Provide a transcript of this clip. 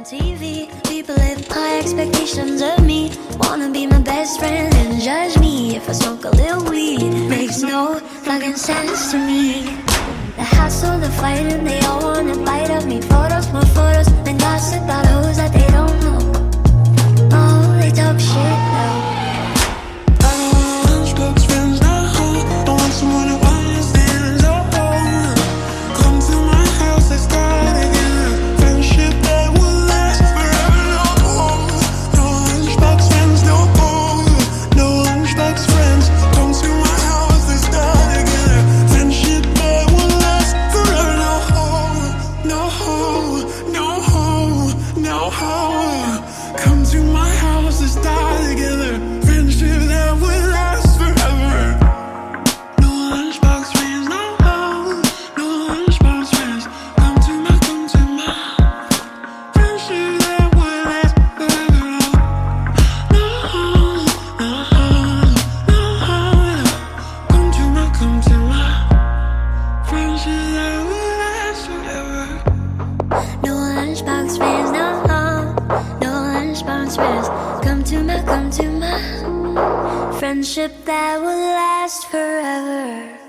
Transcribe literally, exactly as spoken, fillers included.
on T V. People have high expectations of me, wanna be my best friend and judge me if I smoke a little weed. Makes no fucking sense to me. The hassle, the fighting, they all wanna bite of me. Photos, more photos, then gossip about hoes that they don't know. Oh, they talk shit now. I don't want lunchbox friends, no. I want someone who understands, oh, oh. Come to my house, let's start again. Friendship that will last forever, no. No lunchbox friends, no. No lunchbox friends. Come to my house, let's start again. Friendship that will last forever, no. No, no, no. Come to my house, let's start together. Friendship that will last forever. No lunchbox friends, no, no lunchbox friends. Come to my, come to my friendship that will last forever. No, no, no. Come to my, come to my friendship that will last forever. No lunchbox friends, no, no lunchbox friends. Come to my, come to my friendship that will last forever.